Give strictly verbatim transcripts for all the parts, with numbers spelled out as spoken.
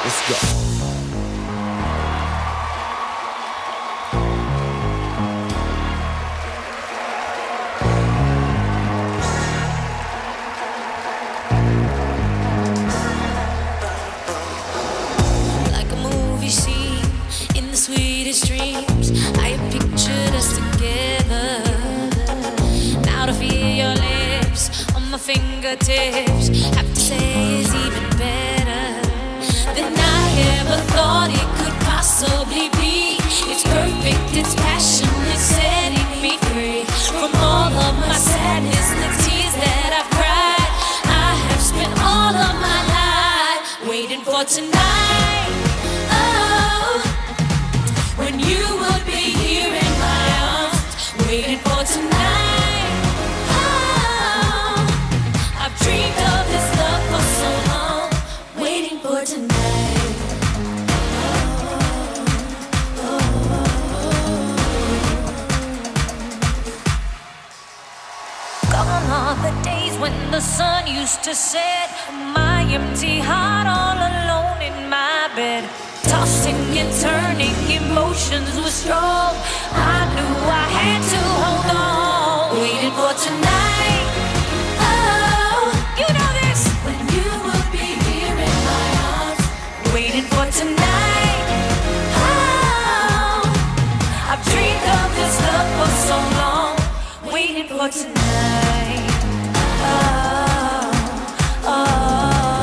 Let's go. Sweetest dreams, I have pictured us together. Now to feel your lips on my fingertips, have to say is even better than I ever thought it could possibly be. It's perfect, it's passion, it's setting me free from all of my sadness, the tears that I've cried. I have spent all of my life waiting for tonight. When you will be here in my arms, waiting for tonight. Oh, I've dreamed of this love for so long, waiting for tonight. Oh, oh, oh. Gone are the days when the sun used to set, my empty heart all alone in my bed. Tossing and turning, emotions were strong. I knew I had to hold on, waiting for tonight. Oh, you know this. When you will be here in my arms, waiting for tonight. Oh, I've dreamed of this love for so long, waiting for tonight. Oh, oh.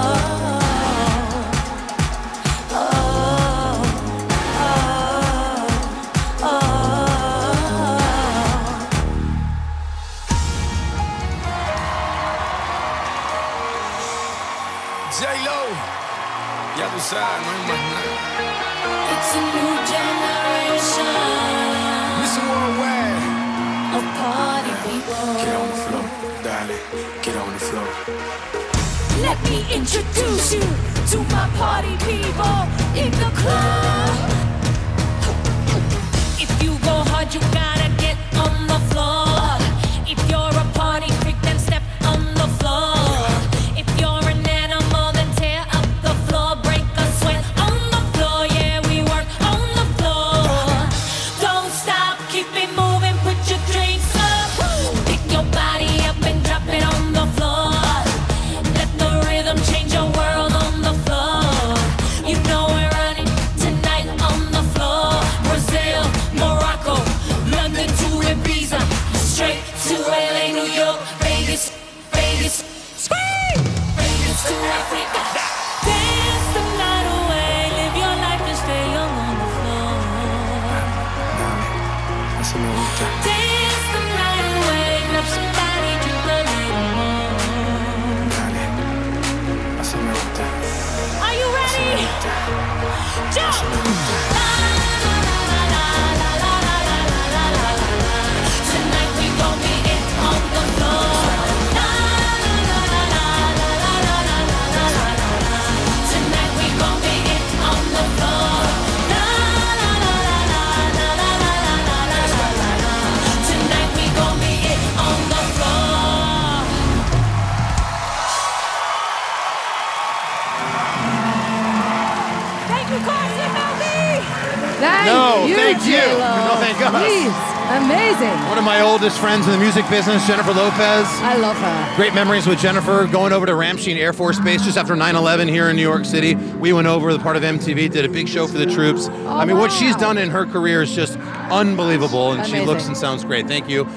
J-Lo, ya tú sabes, no hay más nada. It's a new generation. Listen worldwide. Of party people. Get on the floor, darling, get on the floor. Let me introduce you to my party people in the club. If you go hard, you gotta get on the floor. If you're a party freak, then step on the floor. If you're an animal, then tear up the floor. Break a sweat on the floor. Yeah, we work on the floor. Don't stop, keep it moving, put your drinks up. Pick your body up and drop it on the floor. Let the rhythm change your world on the floor. You know we're running tonight on the floor. Brazil, Morocco, London to Ibiza, straight to L A, New York, Vegas, Vegas, scream! Vegas to Africa. Dance the night away, live your life and stay young on the floor. Eso me gusta. Dance the night away, grab somebody, drink a little more. Dale, eso me gusta. Are you ready? Jump! Tonight we gon' be it on the floor. Tonight we gon' be it on the floor. Tonight we gon' be it on the floor. Thank you, Carson Melby. Thank No, you, thank you. J-Lo. No, thank us. Please, amazing. One of my oldest friends in the music business, Jennifer Lopez. I love her. Great memories with Jennifer, going over to Ramstein Air Force Base just after nine eleven here in New York City. We went over, the part of M T V, did a big show for the troops. I mean, what she's wow. done in her career is just unbelievable, and she Amazing. looks and sounds great. Thank you.